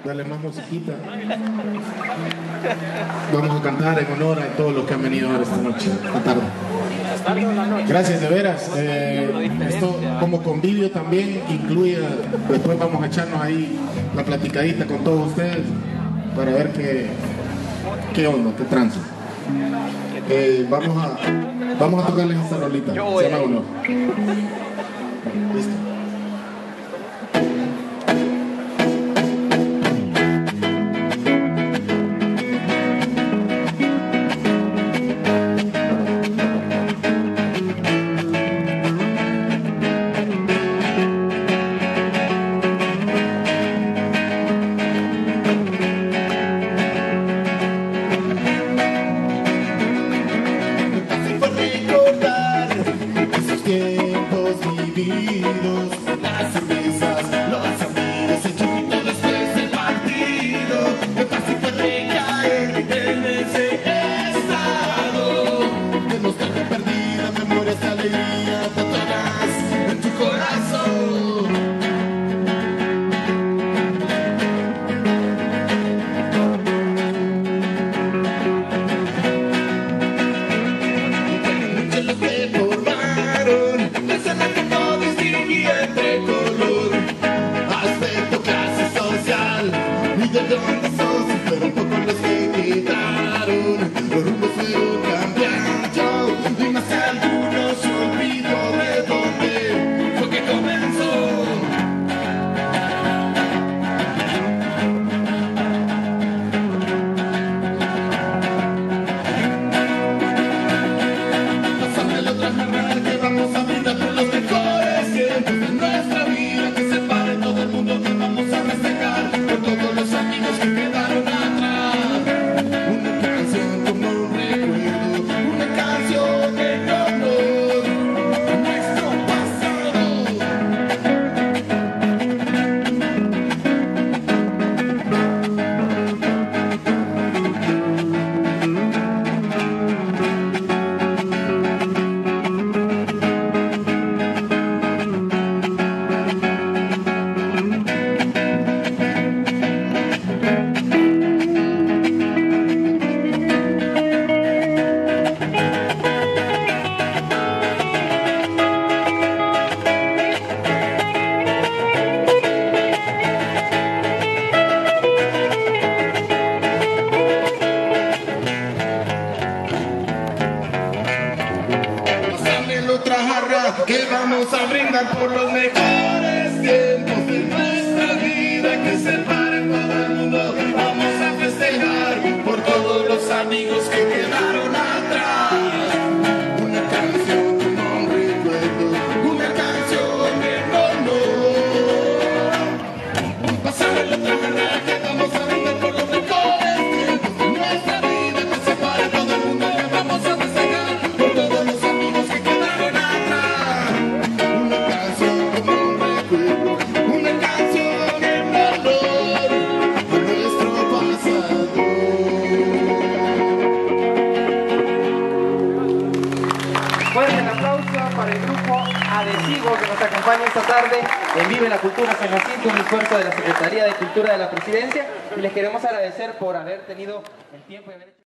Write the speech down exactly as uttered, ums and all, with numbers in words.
Dale más musiquita. Vamos a cantar en honor a todos los que han venido ahora esta noche, esta tarde. Gracias, de veras. Eh, esto como convivio también incluye, después vamos a echarnos ahí la platicadita con todos ustedes para ver qué, qué onda, qué tranza. Eh, vamos a vamos a tocarles esta rolita. Se llama Honor. Listo. Tiempos vividos, las cervezas, los amigos, el chupito después del partido, que casi puede caer en ese estado de nostalgia perdida, memorias de alegría, tatuadas en tu corazón. De dónde sos, pero un poco los que quedaron, los rumbos fueron cambiando, y más algunos se olvidó de dónde fue que comenzó. Pásame la otra jarra que vamos a brindar por los mejores tiempos de nuestra vida, que se pare todo el mundo, que vamos a festejar por todos los amigos que quedaron atrás. Una canción como un recuerdo, una canción en honor a nuestro pasado. Otra jarra que vamos a brindar por los mejores tiempos de nuestra vida, que se pare todo el mundo, vamos a festejar por todos los amigos que quedaron atrás. Una canción como un recuerdo, una canción en honor. Pasamos la otra jarra que vamos a brindar por los mejores tiempos de nuestra vida, que se pare todo el mundo, le vamos a festejar por todos los amigos que quedaron. Fuerte el aplauso para el grupo Adhesivo que nos acompaña esta tarde en Vive la Cultura San Jacinto, un esfuerzo de la Secretaría de Cultura de la Presidencia, y les queremos agradecer por haber tenido el tiempo y haber hecho